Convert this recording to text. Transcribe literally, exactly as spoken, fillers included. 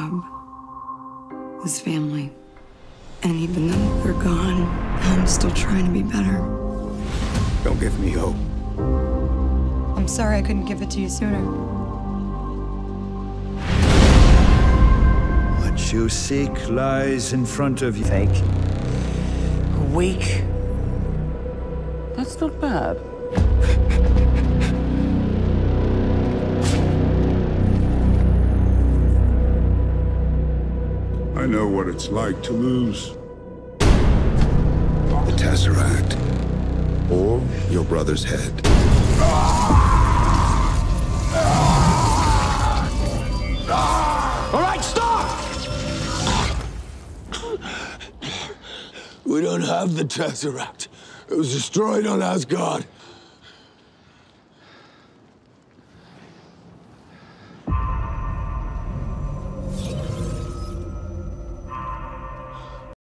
job, his family. And even though they're gone, I'm still trying to be better. Don't give me hope. I'm sorry I couldn't give it to you sooner. What you seek lies in front of you. Fake. A week. That's not bad. I know what it's like to lose. The Tesseract. Or your brother's head. All right, stop! We don't have the Tesseract. It was destroyed on Asgard.